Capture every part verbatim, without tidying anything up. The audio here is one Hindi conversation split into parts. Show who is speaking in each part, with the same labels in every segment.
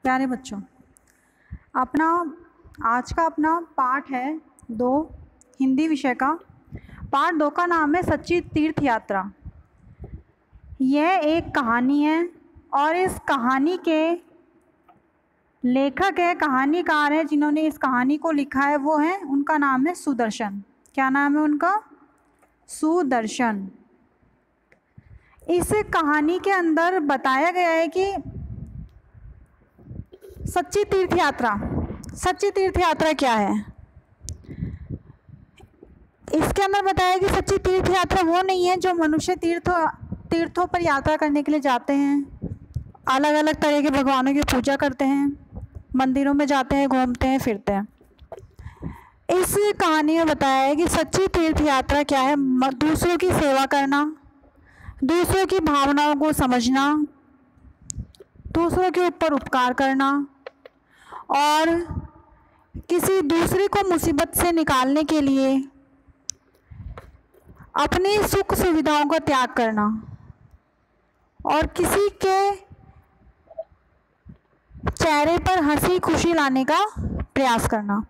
Speaker 1: प्यारे बच्चों, अपना आज का अपना पाठ है दो हिंदी विषय का। पाठ दो का नाम है सच्ची तीर्थ यात्रा। यह एक कहानी है और इस कहानी के लेखक है, कहानीकार है, जिन्होंने इस कहानी को लिखा है वो है, उनका नाम है सुदर्शन। क्या नाम है उनका? सुदर्शन। इस कहानी के अंदर बताया गया है कि सच्ची तीर्थ यात्रा, सच्ची तीर्थ यात्रा क्या है। इसके अंदर बताया कि सच्ची तीर्थ यात्रा वो नहीं है जो मनुष्य तीर्थों तीर्थों पर यात्रा करने के लिए जाते हैं, अलग अलग तरह के भगवानों की पूजा करते हैं, मंदिरों में जाते हैं, घूमते हैं, फिरते हैं। इस कहानी में बताया है कि सच्ची तीर्थ यात्रा क्या है। दूसरों की सेवा करना, दूसरों की भावनाओं को समझना, दूसरों के ऊपर उपकार करना और किसी दूसरे को मुसीबत से निकालने के लिए अपनी सुख सुविधाओं का त्याग करना और किसी के चेहरे पर हंसी खुशी लाने का प्रयास करना।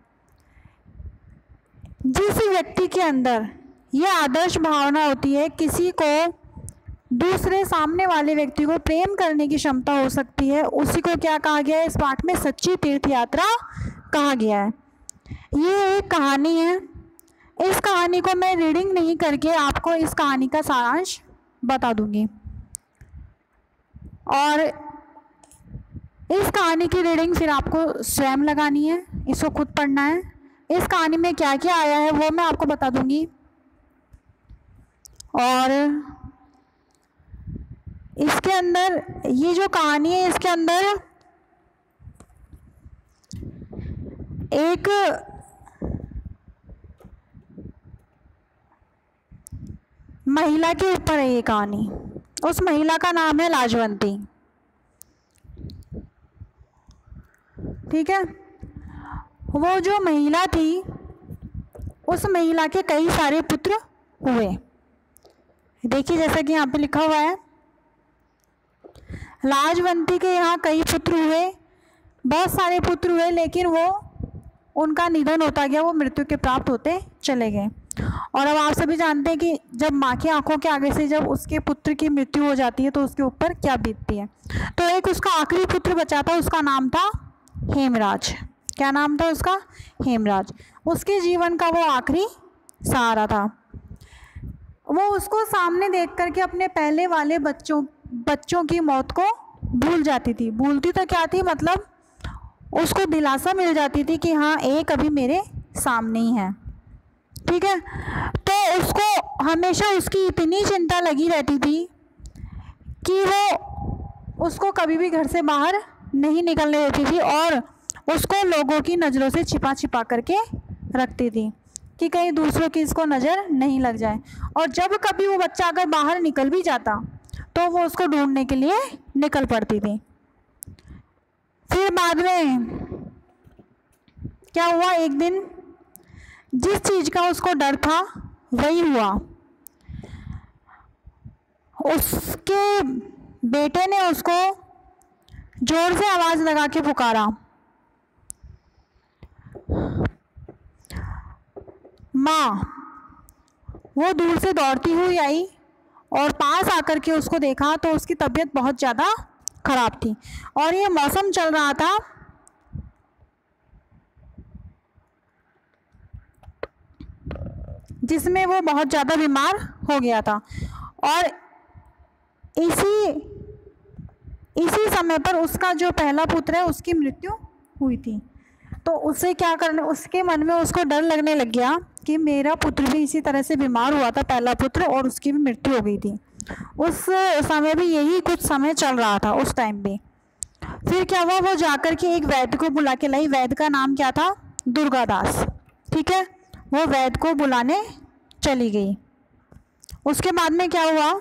Speaker 1: जिस व्यक्ति के अंदर यह आदर्श भावना होती है, किसी को दूसरे सामने वाले व्यक्ति को प्रेम करने की क्षमता हो सकती है, उसी को क्या कहा गया है इस पाठ में? सच्ची तीर्थ यात्रा कहा गया है। ये एक कहानी है। इस कहानी को मैं रीडिंग नहीं करके आपको इस कहानी का सारांश बता दूंगी और इस कहानी की रीडिंग फिर आपको स्वयं लगानी है, इसको खुद पढ़ना है। इस कहानी में क्या क्या आया है वो मैं आपको बता दूंगी और इसके अंदर ये जो कहानी है, इसके अंदर एक महिला के ऊपर है ये कहानी। उस महिला का नाम है लाजवंती। ठीक है। वो जो महिला थी, उस महिला के कई सारे पुत्र हुए। देखिए जैसा कि यहाँ पे लिखा हुआ है, लाजवंती के यहाँ कई पुत्र हुए, बहुत सारे पुत्र हुए, लेकिन वो उनका निधन होता गया, वो मृत्यु के प्राप्त होते चले गए। और अब आप सभी जानते हैं कि जब माँ की आंखों के आगे से जब उसके पुत्र की मृत्यु हो जाती है तो उसके ऊपर क्या बीतती है। तो एक उसका आखिरी पुत्र बचा था, उसका नाम था हेमराज। क्या नाम था उसका? हेमराज। उसके जीवन का वो आखिरी सहारा था। वो उसको सामने देख करके अपने पहले वाले बच्चों बच्चों की मौत को भूल जाती थी। भूलती तो क्या थी, मतलब उसको दिलासा मिल जाती थी कि हाँ एक अभी मेरे सामने ही है। ठीक है। तो उसको हमेशा उसकी इतनी चिंता लगी रहती थी कि वो उसको कभी भी घर से बाहर नहीं निकलने देती थी और उसको लोगों की नज़रों से छिपा छिपा करके रखती थी कि कहीं दूसरों की इसको नज़र नहीं लग जाए। और जब कभी वो बच्चा अगर बाहर निकल भी जाता तो वो उसको ढूंढने के लिए निकल पड़ती थी। फिर बाद में क्या हुआ, एक दिन जिस चीज़ का उसको डर था वही हुआ। उसके बेटे ने उसको जोर से आवाज़ लगा के पुकारा, माँ। वो दूर से दौड़ती हुई आई और पास आकर के उसको देखा तो उसकी तबीयत बहुत ज़्यादा खराब थी और ये मौसम चल रहा था जिसमें वो बहुत ज़्यादा बीमार हो गया था। और इसी इसी समय पर उसका जो पहला पुत्र है उसकी मृत्यु हुई थी। तो उसे क्या करने, उसके मन में उसको डर लगने लग गया कि मेरा पुत्र भी इसी तरह से बीमार हुआ था, पहला पुत्र, और उसकी भी मृत्यु हो गई थी। उस समय भी यही कुछ समय चल रहा था उस टाइम भी। फिर क्या हुआ, वो जाकर के एक वैद्य को बुला के लाई। वैद्य का नाम क्या था? दुर्गादास। ठीक है। वो वैद्य को बुलाने चली गई। उसके बाद में क्या हुआ,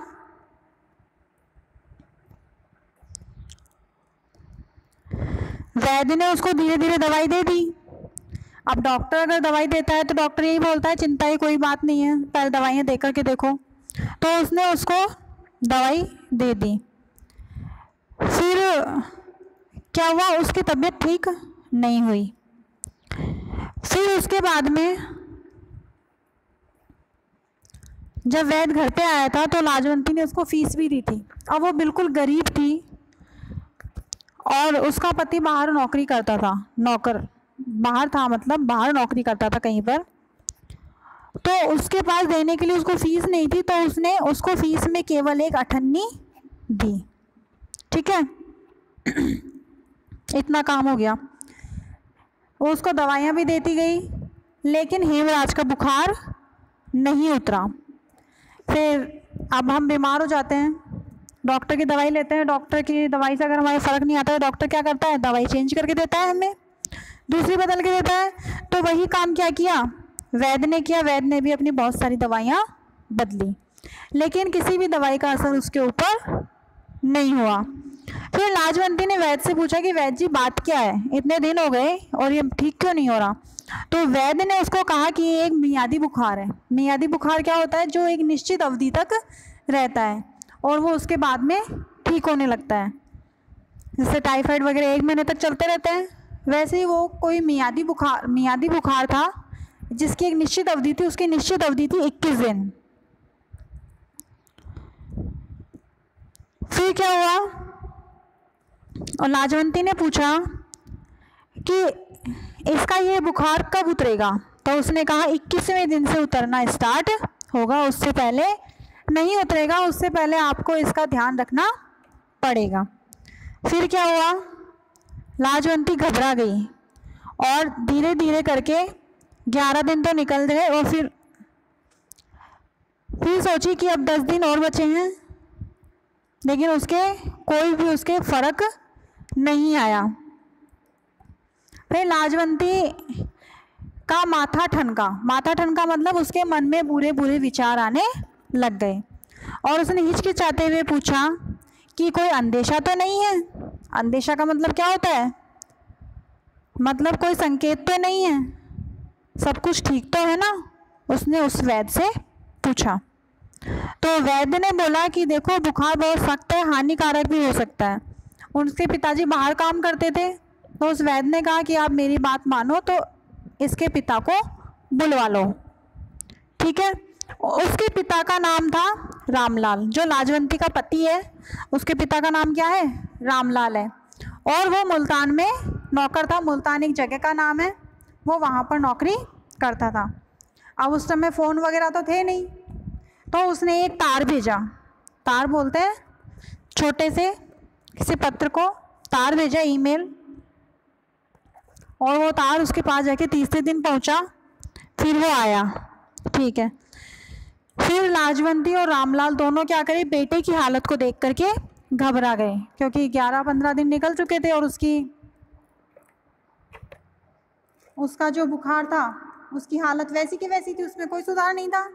Speaker 1: वैद्य ने उसको धीरे धीरे दवाई दे दी। अब डॉक्टर अगर दवाई देता है तो डॉक्टर यही बोलता है चिंता की कोई बात नहीं है, पहले दवाइयाँ दे करके देखो। तो उसने उसको दवाई दे दी। फिर क्या हुआ, उसकी तबीयत ठीक नहीं हुई। फिर उसके बाद में जब वैद्य घर पे आया था तो लाजवंती ने उसको फीस भी दी थी। अब वो बिल्कुल गरीब थी और उसका पति बाहर नौकरी करता था, नौकर बाहर था, मतलब बाहर नौकरी करता था कहीं पर, तो उसके पास देने के लिए उसको फीस नहीं थी, तो उसने उसको फीस में केवल एक अठन्नी दी। ठीक है, इतना काम हो गया। उसको दवाइयाँ भी देती गई, लेकिन हेमराज का बुखार नहीं उतरा। फिर अब हम बीमार हो जाते हैं, डॉक्टर की दवाई लेते हैं, डॉक्टर की दवाई से अगर हमारे फ़र्क नहीं आता है, डॉक्टर क्या करता है, दवाई चेंज करके देता है, हमें दूसरी बदल के देता है। तो वही काम क्या किया, वैद्य ने किया। वैद्य ने भी अपनी बहुत सारी दवाइयाँ बदली, लेकिन किसी भी दवाई का असर उसके ऊपर नहीं हुआ। फिर लाजवंती ने वैद्य से पूछा कि वैद्य जी बात क्या है, इतने दिन हो गए और ये ठीक क्यों नहीं हो रहा। तो वैद्य ने उसको कहा कि ये एक मियादी बुखार है। मियादी बुखार क्या होता है, जो एक निश्चित अवधि तक रहता है और वो उसके बाद में ठीक होने लगता है। जैसे टाइफाइड वगैरह एक महीने तक चलते रहते हैं, वैसे ही वो कोई मियादी बुखार मियादी बुखार था जिसकी एक निश्चित अवधि थी। उसकी निश्चित अवधि थी इक्कीस दिन। फिर क्या हुआ, और लाजवंती ने पूछा कि इसका ये बुखार कब उतरेगा। तो उसने कहा इक्कीसवें दिन से उतरना स्टार्ट होगा, उससे पहले नहीं उतरेगा, उससे पहले आपको इसका ध्यान रखना पड़ेगा। फिर क्या हुआ, लाजवंती घबरा गई और धीरे धीरे करके ग्यारह दिन तो निकल गए और फिर फिर सोची कि अब दस दिन और बचे हैं, लेकिन उसके कोई भी उसके फर्क नहीं आया। फिर लाजवंती का माथा ठनका। माथा ठनका मतलब उसके मन में बुरे बुरे विचार आने लग गए और उसने हिचकिचाते हुए पूछा कि कोई अंदेशा तो नहीं है। अंदेशा का मतलब क्या होता है, मतलब कोई संकेत तो नहीं है, सब कुछ ठीक तो है ना। उसने उस वैद्य से पूछा। तो वैद्य ने बोला कि देखो बुखार बहुत सख्त है, हानिकारक भी हो सकता है। उनके पिताजी बाहर काम करते थे, तो उस वैद्य ने कहा कि आप मेरी बात मानो तो इसके पिता को बुलवा लो। ठीक है, उसके पिता का नाम था रामलाल। जो लाजवंती का पति है उसके पिता का नाम क्या है, रामलाल है, और वो मुल्तान में नौकर था। मुल्तान एक जगह का नाम है, वो वहाँ पर नौकरी करता था। अब उस समय फ़ोन वगैरह तो थे नहीं, तो उसने एक तार भेजा। तार बोलते हैं छोटे से किसी पत्र को तार भेजा, ईमेल, और वो तार उसके पास जाके तीसरे दिन पहुंचा। फिर वो आया। ठीक है, फिर लाजवंती और रामलाल दोनों क्या करे, बेटे की हालत को देख करके घबरा गए, क्योंकि ग्यारह पंद्रह दिन निकल चुके थे और उसकी उसका जो बुखार था उसकी हालत वैसी की वैसी थी, उसमें कोई सुधार नहीं था।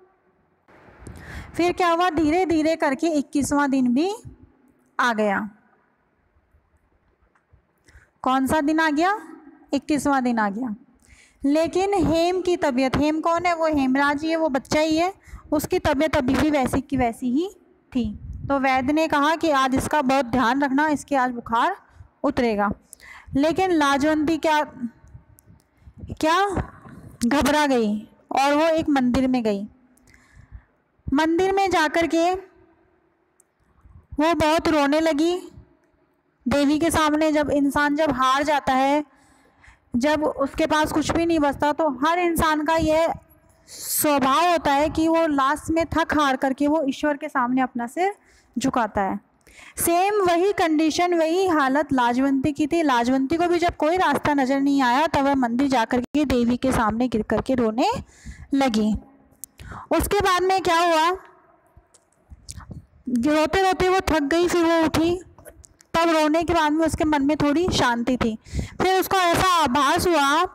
Speaker 1: फिर क्या हुआ, धीरे धीरे करके इक्कीसवां दिन भी आ गया। कौन सा दिन आ गया, इक्कीसवां दिन आ गया। लेकिन हेम की तबीयत, हेम कौन है, वो हेमराज ही है, वो बच्चा ही है, उसकी तबीयत अभी भी वैसी की वैसी ही थी। तो वैद्य ने कहा कि आज इसका बहुत ध्यान रखना, इसके आज बुखार उतरेगा। लेकिन लाजवंती क्या क्या घबरा गई और वो एक मंदिर में गई। मंदिर में जाकर के वो बहुत रोने लगी देवी के सामने। जब इंसान जब हार जाता है, जब उसके पास कुछ भी नहीं बचता, तो हर इंसान का ये स्वभाव होता है कि वो लास्ट में थक हार करके वो ईश्वर के सामने अपना सिर झुकाता है। सेम वही कंडीशन, वही हालत लाजवंती की थी। लाजवंती को भी जब कोई रास्ता नज़र नहीं आया तब वह मंदिर जाकर के देवी के सामने गिर करके रोने लगी। उसके बाद में क्या हुआ, रोते रोते वो थक गई, फिर वो उठी। तब रोने के बाद में उसके मन में थोड़ी शांति थी। फिर उसको ऐसा आभास हुआ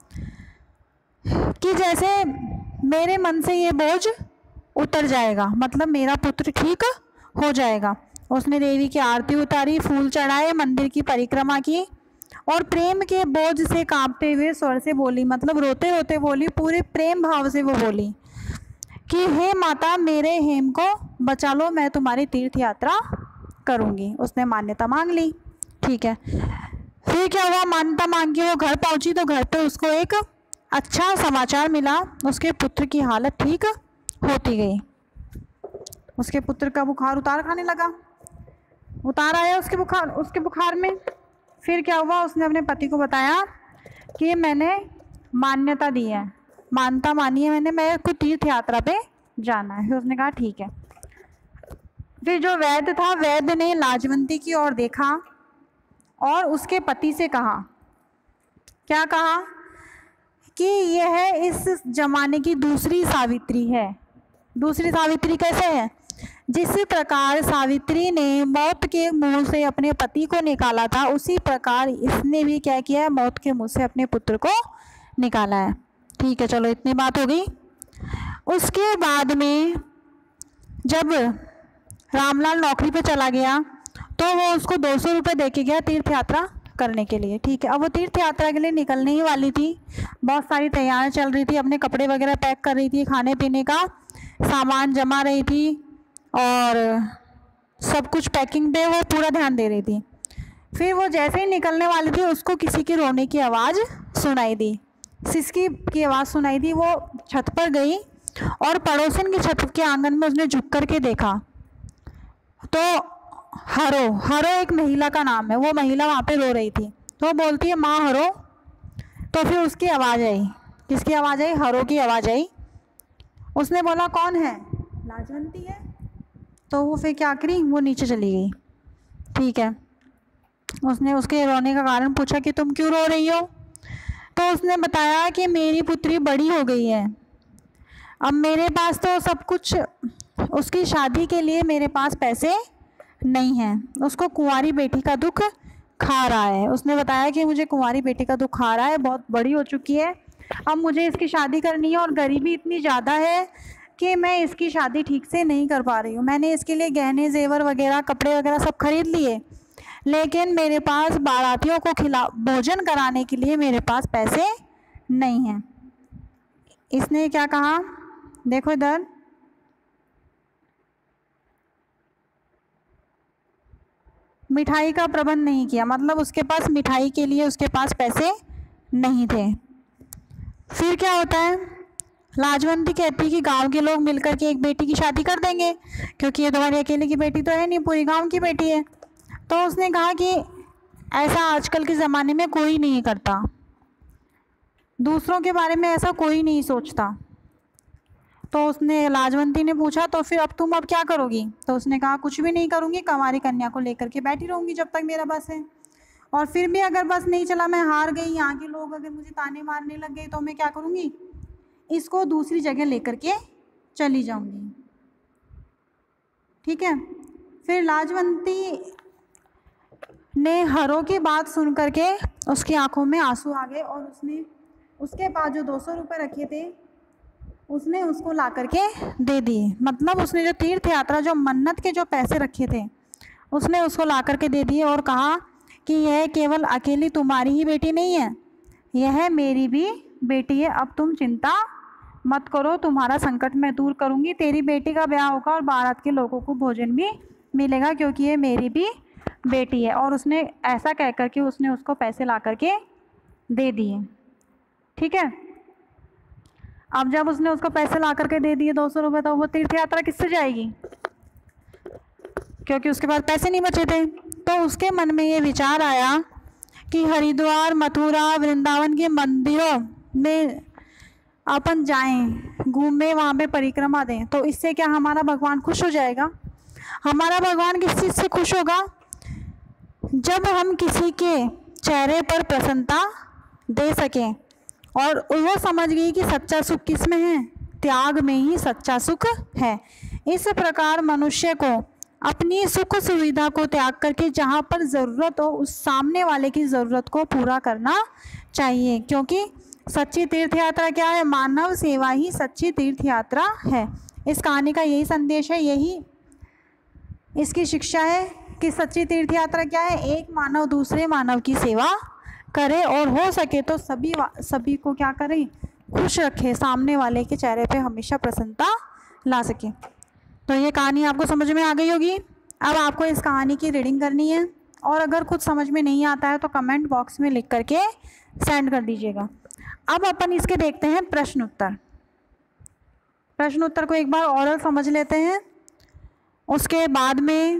Speaker 1: कि जैसे मेरे मन से ये बोझ उतर जाएगा, मतलब मेरा पुत्र ठीक हो जाएगा। उसने देवी की आरती उतारी, फूल चढ़ाए, मंदिर की परिक्रमा की और प्रेम के बोझ से कांपते हुए स्वर से बोली, मतलब रोते रोते बोली, पूरे प्रेम भाव से वो बोली कि हे माता, मेरे हेम को बचा लो, मैं तुम्हारी तीर्थ यात्रा करूंगी। उसने मान्यता मांग ली। ठीक है। फिर क्या हुआ, मान्यता मांग के वो घर पहुंची तो घर पे उसको एक अच्छा समाचार मिला, उसके पुत्र की हालत ठीक होती गई। उसके पुत्र का बुखार उतार खाने लगा, उतार आया उसके बुखार उसके बुखार में। फिर क्या हुआ, उसने अपने पति को बताया कि मैंने मान्यता दी है, मान्यता मानी है मैंने, मेरे को तीर्थ यात्रा पे जाना है। फिर उसने कहा ठीक है। फिर जो वैद्य था, वैद्य ने लाजवंती की ओर देखा और उसके पति से कहा, क्या कहा कि यह इस जमाने की दूसरी सावित्री है। दूसरी सावित्री कैसे है? जिस प्रकार सावित्री ने मौत के मुंह से अपने पति को निकाला था, उसी प्रकार इसने भी क्या किया है, मौत के मुंह से अपने पुत्र को निकाला है। ठीक है, चलो इतनी बात हो गई। उसके बाद में जब रामलाल नौकरी पे चला गया तो वो उसको दो सौ रुपये दे के गया तीर्थ यात्रा करने के लिए। ठीक है, अब वो तीर्थ यात्रा के लिए निकलने ही वाली थी, बहुत सारी तैयारियां चल रही थी, अपने कपड़े वगैरह पैक कर रही थी, खाने पीने का सामान जमा रही थी और सब कुछ पैकिंग पे वो पूरा ध्यान दे रही थी। फिर वो जैसे ही निकलने वाली थी, उसको किसी के रोने की आवाज़ सुनाई दी, सिसकी की आवाज़ सुनाई दी। वो छत पर गई और पड़ोसन की छत के आंगन में उसने झुक कर के देखा तो हरो हरो एक महिला का नाम है, वो महिला वहाँ पे रो रही थी। तो वो बोलती है, माँ हरो। तो फिर उसकी आवाज़ आई, किसकी आवाज़ आई? हरो की आवाज़ आई। उसने बोला, कौन है? लाजवंती है। तो वो फिर क्या करी, वो नीचे चली गई। ठीक है, उसने उसके रोने का कारण पूछा कि तुम क्यों रो रही हो? तो उसने बताया कि मेरी पुत्री बड़ी हो गई है, अब मेरे पास तो सब कुछ, उसकी शादी के लिए मेरे पास पैसे नहीं हैं, उसको कुंवारी बेटी का दुख खा रहा है। उसने बताया कि मुझे कुंवारी बेटी का दुख खा रहा है, बहुत बड़ी हो चुकी है, अब मुझे इसकी शादी करनी है और गरीबी इतनी ज़्यादा है कि मैं इसकी शादी ठीक से नहीं कर पा रही हूँ। मैंने इसके लिए गहने जेवर वगैरह कपड़े वगैरह सब खरीद लिए, लेकिन मेरे पास बारातियों को खिला भोजन कराने के लिए मेरे पास पैसे नहीं हैं। इसने क्या कहा, देखो इधर, मिठाई का प्रबंध नहीं किया, मतलब उसके पास मिठाई के लिए उसके पास पैसे नहीं थे। फिर क्या होता है, लाजवंती कहती कि गांव के लोग मिलकर के एक बेटी की शादी कर देंगे, क्योंकि ये तुम्हारी अकेले की बेटी तो है नहीं, पूरी गांव की बेटी है। तो उसने कहा कि ऐसा आजकल के ज़माने में कोई नहीं करता, दूसरों के बारे में ऐसा कोई नहीं सोचता। तो उसने लाजवंती ने पूछा, तो फिर अब तुम अब क्या करोगी? तो उसने कहा, कुछ भी नहीं करूँगी, कंवारी कन्या को लेकर के बैठी रहूँगी जब तक मेरा बस है, और फिर भी अगर बस नहीं चला, मैं हार गई, यहाँ के लोग अगर मुझे ताने मारने लग गए तो मैं क्या करूँगी, इसको दूसरी जगह लेकर के चली जाऊँगी। ठीक है, फिर लाजवंती ने हरो की बात सुन करके उसकी आंखों में आंसू आ गए और उसने उसके पास जो दो सौ रुपये रखे थे उसने उसको ला करके दे दिए। मतलब उसने जो तीर्थ यात्रा, जो मन्नत के जो पैसे रखे थे, उसने उसको ला करके दे दिए और कहा कि यह केवल अकेली तुम्हारी ही बेटी नहीं है, यह मेरी भी बेटी है, अब तुम चिंता मत करो, तुम्हारा संकट मैं दूर करूँगी, तेरी बेटी का ब्याह होगा और बारात के लोगों को भोजन भी मिलेगा, क्योंकि ये मेरी भी बेटी है। और उसने ऐसा कह कर के उसने उसको पैसे ला करके दे दिए। ठीक है, अब जब उसने उसको पैसे ला करके दे दिए दो सौ रुपये, तो वो तीर्थ यात्रा किससे जाएगी, क्योंकि उसके पास पैसे नहीं बचे थे। तो उसके मन में ये विचार आया कि हरिद्वार, मथुरा, वृंदावन के मंदिरों में अपन जाएं, घूमें, वहाँ पे परिक्रमा दें, तो इससे क्या हमारा भगवान खुश हो जाएगा। हमारा भगवान किस चीज़ से खुश होगा, जब हम किसी के चेहरे पर प्रसन्नता दे सकें। और वो समझ गई कि सच्चा सुख किस में है, त्याग में ही सच्चा सुख है। इस प्रकार मनुष्य को अपनी सुख सुविधा को त्याग करके जहाँ पर ज़रूरत हो, उस सामने वाले की ज़रूरत को पूरा करना चाहिए, क्योंकि सच्ची तीर्थ यात्रा क्या है, मानव सेवा ही सच्ची तीर्थ यात्रा है। इस कहानी का यही संदेश है, यही इसकी शिक्षा है कि सच्ची तीर्थ यात्रा क्या है, एक मानव दूसरे मानव की सेवा करे और हो सके तो सभी सभी को क्या करें, खुश रखे, सामने वाले के चेहरे पे हमेशा प्रसन्नता ला सके। तो ये कहानी आपको समझ में आ गई होगी। अब आपको इस कहानी की रीडिंग करनी है, और अगर कुछ समझ में नहीं आता है तो कमेंट बॉक्स में लिख करके सेंड कर दीजिएगा। अब अपन इसके देखते हैं प्रश्न उत्तर। प्रश्न उत्तर को एक बार ओरल समझ लेते हैं, उसके बाद में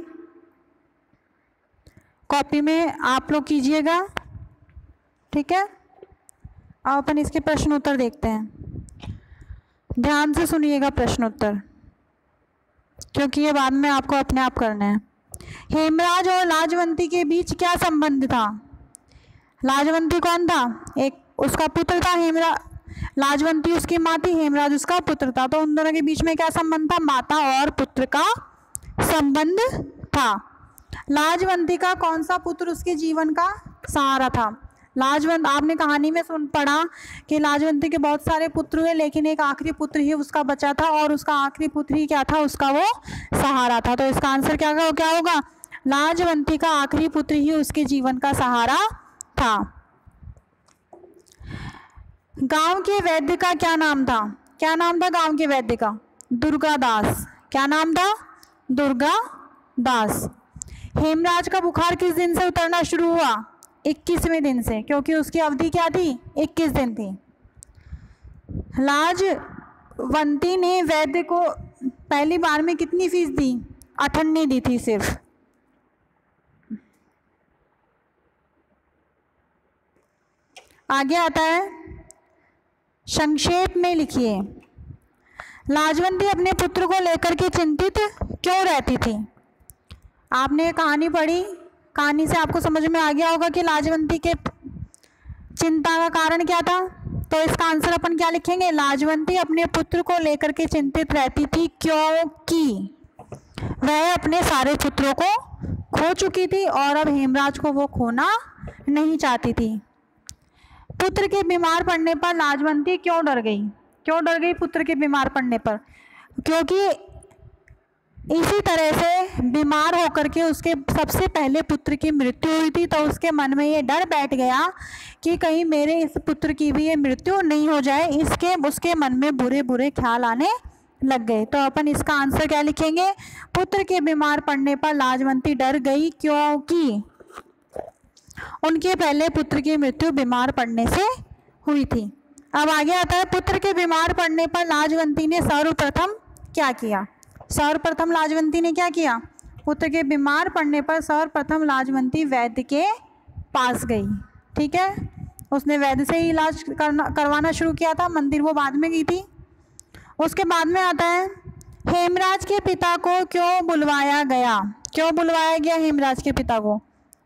Speaker 1: कॉपी में आप लोग कीजिएगा, ठीक है। अब अपन इसके प्रश्न उत्तर देखते हैं। ध्यान से सुनिएगा प्रश्न उत्तर, क्योंकि ये बाद में आपको अपने आप करना है। हेमराज और लाजवंती के बीच क्या संबंध था? लाजवंती कौन था? एक उसका पुत्र था हेमराज, लाजवंती उसकी माँ थी, हेमराज उसका पुत्र था। तो उन दोनों के बीच में क्या संबंध था? माता और पुत्र का संबंध था। लाजवंती का कौन सा पुत्र उसके जीवन का सहारा था? लाजवंत, आपने कहानी में सुन पढ़ा कि लाजवंती के बहुत सारे पुत्र हुए, लेकिन एक आखिरी पुत्र ही उसका बचा था, और उसका आखिरी पुत्र ही क्या था? उसका वो सहारा था। तो इसका आंसर क्या क्या होगा? लाजवंती का आखिरी पुत्र ही उसके जीवन का सहारा था। गांव के वैद्य का क्या नाम था? क्या नाम था गांव के वैद्य का? दुर्गा दास। क्या नाम था? दुर्गा दास। हेमराज का बुखार किस दिन से उतरना शुरू हुआ? इक्कीसवें दिन से, क्योंकि उसकी अवधि क्या थी? इक्कीस दिन थी। लाजवंती ने वैद्य को पहली बार में कितनी फीस दी? अठन्नी दी थी सिर्फ। आगे आता है, संक्षेप में लिखिए। लाजवंती अपने पुत्र को लेकर के चिंतित क्यों रहती थी? आपने कहानी पढ़ी, कहानी से आपको समझ में आ गया होगा कि लाजवंती के चिंता का कारण क्या था। तो इसका आंसर अपन क्या लिखेंगे? लाजवंती अपने पुत्र को लेकर के चिंतित रहती थी क्योंकि वह अपने सारे पुत्रों को खो चुकी थी और अब हेमराज को वो खोना नहीं चाहती थी। पुत्र के बीमार पड़ने पर लाजवंती क्यों डर गई? क्यों डर गई पुत्र के बीमार पड़ने पर? क्योंकि इसी तरह से बीमार होकर के उसके सबसे पहले पुत्र की मृत्यु हुई थी, तो उसके मन में ये डर बैठ गया कि कहीं मेरे इस पुत्र की भी ये मृत्यु नहीं हो जाए। इसके उसके मन में बुरे बुरे ख्याल आने लग गए। तो अपन इसका आंसर क्या लिखेंगे? पुत्र के बीमार पड़ने पर लाजवंती डर गई क्योंकि उनके पहले पुत्र की मृत्यु बीमार पड़ने से हुई थी। अब आगे आता है, पुत्र के बीमार पड़ने पर लाजवंती ने सर्वप्रथम क्या किया? सर्वप्रथम लाजवंती ने क्या किया? पुत्र के बीमार पड़ने पर सर्वप्रथम लाजवंती वैद्य के पास गई, ठीक है। उसने वैद्य से ही इलाज करना करवाना शुरू किया था, मंदिर वो बाद में गई थी। उसके बाद में आता है, हेमराज के पिता को क्यों बुलवाया गया? क्यों बुलवाया गया हेमराज के पिता को?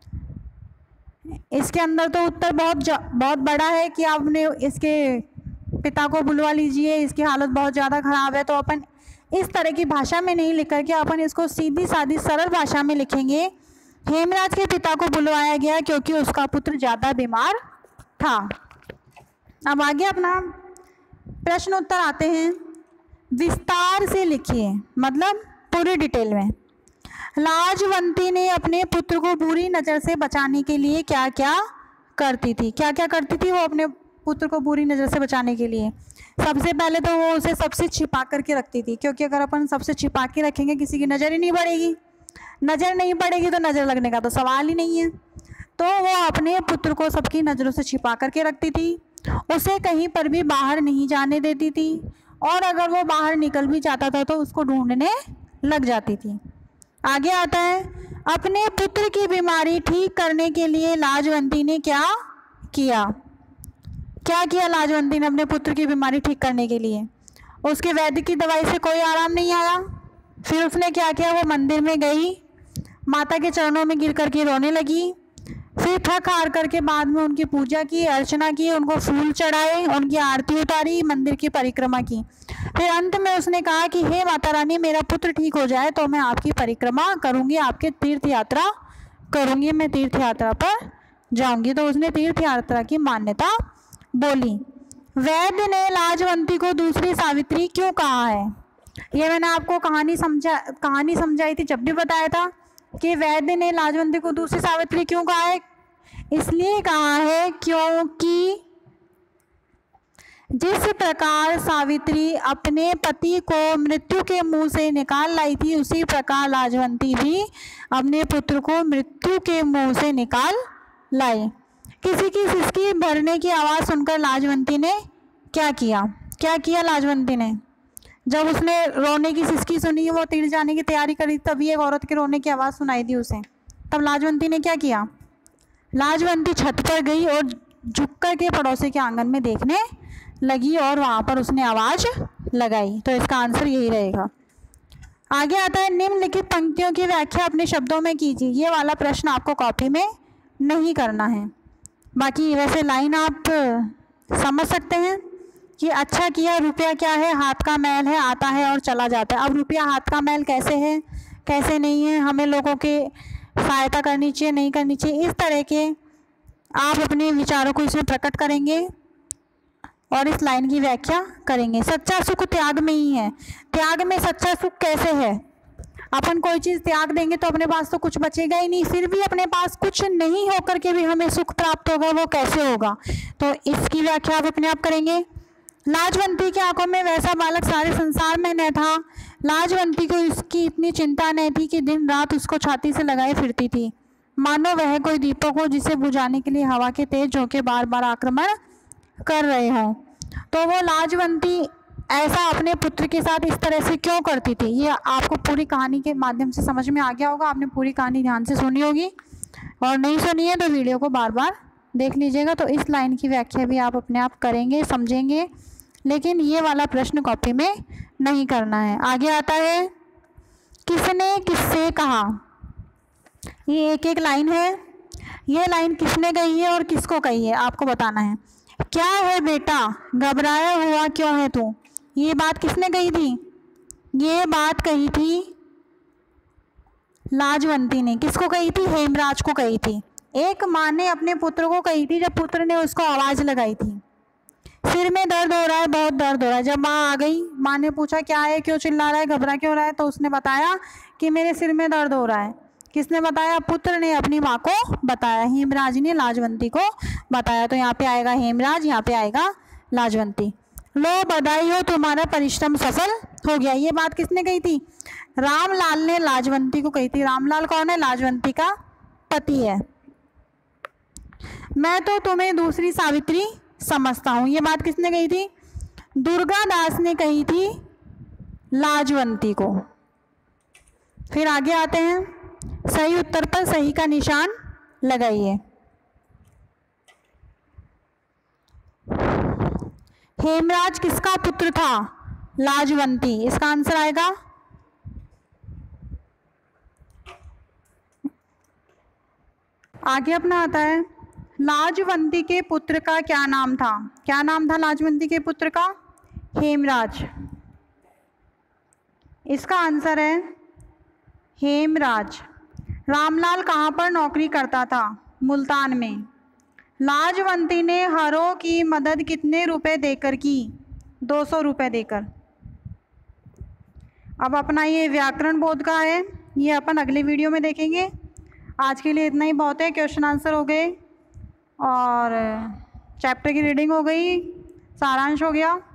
Speaker 1: इसके अंदर तो उत्तर बहुत बहुत बड़ा है कि आपने इसके पिता को बुलवा लीजिए, इसकी हालत बहुत ज़्यादा ख़राब है। तो अपन इस तरह की भाषा में नहीं लिख करके अपन इसको सीधी सादी सरल भाषा में लिखेंगे। हेमराज के पिता को बुलवाया गया क्योंकि उसका पुत्र ज़्यादा बीमार था। अब आगे अपना प्रश्न उत्तर आते हैं। विस्तार से लिखिए, मतलब पूरी डिटेल में। लाजवंती ने अपने पुत्र को बुरी नज़र से बचाने के लिए क्या क्या करती थी? क्या क्या करती थी वो अपने पुत्र को बुरी नज़र से बचाने के लिए? सबसे पहले तो वो उसे सबसे छिपा करके रखती थी, क्योंकि अगर अपन सबसे छिपा के रखेंगे किसी की नज़र ही नहीं पड़ेगी। नज़र नहीं पड़ेगी तो नज़र लगने का तो सवाल ही नहीं है। तो वो अपने पुत्र को सबकी नज़रों से छिपा करके रखती थी, उसे कहीं पर भी बाहर नहीं जाने देती थी, और अगर वो बाहर निकल भी जाता था तो उसको ढूंढने लग जाती थी। आगे आता है, अपने पुत्र की बीमारी ठीक करने के लिए लाजवंती ने क्या किया? क्या किया लाजवंती ने अपने पुत्र की बीमारी ठीक करने के लिए? उसके वैद्य की दवाई से कोई आराम नहीं आया। फिर उसने क्या किया? वो मंदिर में गई, माता के चरणों में गिर करके रोने लगी। फिर थक हार करके बाद में उनकी पूजा की, अर्चना की, उनको फूल चढ़ाए, उनकी आरती उतारी, मंदिर की परिक्रमा की। फिर अंत में उसने कहा कि हे माता रानी, मेरा पुत्र ठीक हो जाए तो मैं आपकी परिक्रमा करूंगी, आपके तीर्थ यात्रा करूंगी, मैं तीर्थ यात्रा पर जाऊंगी। तो उसने तीर्थ यात्रा की मान्यता बोली। वैद्य ने लाजवंती को दूसरी सावित्री क्यों कहा है? ये मैंने आपको कहानी समझा कहानी समझाई थी, जब भी बताया था कि वैद्य ने लाजवंती को दूसरी सावित्री क्यों कहा है। इसलिए कहा है क्योंकि जिस प्रकार सावित्री अपने पति को मृत्यु के मुंह से निकाल लाई थी, उसी प्रकार लाजवंती भी अपने पुत्र को मृत्यु के मुंह से निकाल लाई। किसी की सिसकी भरने की आवाज़ सुनकर लाजवंती ने क्या किया? क्या किया लाजवंती ने? जब उसने रोने की सिसकी सुनी, वो तीर जाने की तैयारी करी, तभी एक औरत के रोने की आवाज़ सुनाई दी उसे। तब लाजवंती ने क्या किया? लाजवंती छत पर गई और झुक कर के पड़ोसी के आंगन में देखने लगी और वहाँ पर उसने आवाज़ लगाई। तो इसका आंसर यही रहेगा। आगे आता है, निम्नलिखित पंक्तियों की व्याख्या अपने शब्दों में कीजिए। ये वाला प्रश्न आपको कॉपी में नहीं करना है। बाकी वैसे लाइन आप समझ सकते हैं कि अच्छा किया, रुपया क्या है? हाथ का मैल है, आता है और चला जाता है। अब रुपया हाथ का मैल कैसे है, कैसे नहीं है, हमें लोगों के सहायता करनी चाहिए, नहीं करनी चाहिए, इस तरह के आप अपने विचारों को इसमें प्रकट करेंगे और इस लाइन की व्याख्या करेंगे। सच्चा सुख त्याग में ही है। त्याग में सच्चा सुख कैसे है? अपन कोई चीज़ त्याग देंगे तो अपने पास तो कुछ बचेगा ही नहीं, फिर भी अपने पास कुछ नहीं होकर के भी हमें सुख प्राप्त होगा, वो कैसे होगा? तो इसकी व्याख्या आप अपने आप करेंगे। लाजवंती की आंखों में वैसा बालक सारे संसार में न था। लाजवंती को इसकी इतनी चिंता नहीं थी कि दिन रात उसको छाती से लगाए फिरती थी, मानो वह कोई दीपक हो जिसे बुझाने के लिए हवा के तेज झोंके बार बार आक्रमण कर रहे हों। तो वो लाजवंती ऐसा अपने पुत्र के साथ इस तरह से क्यों करती थी, ये आपको पूरी कहानी के माध्यम से समझ में आ गया होगा। आपने पूरी कहानी ध्यान से सुनी होगी, और नहीं सुनी है तो वीडियो को बार बार देख लीजिएगा। तो इस लाइन की व्याख्या भी आप अपने आप करेंगे, समझेंगे, लेकिन ये वाला प्रश्न कॉपी में नहीं करना है। आगे आता है, किसने किससे कहा। ये एक एक लाइन है। ये लाइन किसने कही है और किसको कही है आपको बताना है। क्या है बेटा, घबराया हुआ क्यों है तू? ये बात किसने कही थी? ये बात कही थी लाजवंती ने। किसको कही थी? हेमराज को कही थी। एक माँ ने अपने पुत्र को कही थी, जब पुत्र ने उसको आवाज़ लगाई थी, सिर में दर्द हो रहा है, बहुत दर्द हो रहा है। जब माँ आ गई, माँ ने पूछा क्या है, क्यों चिल्ला रहा है, घबरा क्यों रहा है? तो उसने बताया कि मेरे सिर में दर्द हो रहा है। किसने बताया? पुत्र ने अपनी माँ को बताया। हेमराज ने लाजवंती को बताया। तो यहाँ पे आएगा हेमराज, यहाँ पे आएगा लाजवंती। लो बधाई हो, तुम्हारा परिश्रम सफल हो गया। ये बात किसने कही थी? रामलाल ने लाजवंती को कही थी। रामलाल कौन है? लाजवंती का पति है। मैं तो तुम्हें दूसरी सावित्री समझता हूँ। ये बात किसने कही थी? दुर्गा दास ने कही थी लाजवंती को। फिर आगे आते हैं, सही उत्तर पर सही का निशान लगाइए। हेमराज किसका पुत्र था? लाजवंती। इसका आंसर आएगा आगे अपना आता है, लाजवंती के पुत्र का क्या नाम था? क्या नाम था लाजवंती के पुत्र का? हेमराज। इसका आंसर है हेमराज। रामलाल कहाँ पर नौकरी करता था? मुल्तान में। लाजवंती ने हरों की मदद कितने रुपए देकर की? दो सौ रुपये देकर। अब अपना ये व्याकरण बोध का है, ये अपन अगले वीडियो में देखेंगे। आज के लिए इतना ही बहुत है। क्वेश्चन आंसर हो गए और चैप्टर की रीडिंग हो गई, सारांश हो गया।